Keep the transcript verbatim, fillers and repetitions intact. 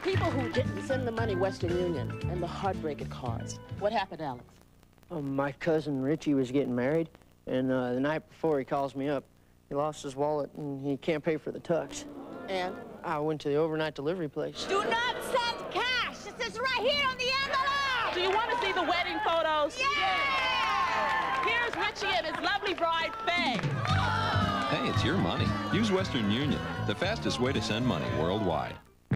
people who didn't send the money Western Union and the heartbreak it caused. What happened, Alex? Um, my cousin Richie was getting married, and uh, the night before he calls me up. He lost his wallet, and he can't pay for the tux. And? I went to the overnight delivery place. Do not send cash. It says right here on the envelope. Do you want to see the wedding photos? Yeah! Here's Richie and his lovely bride, Faye. Hey, it's your money. Use Western Union, the fastest way to send money worldwide.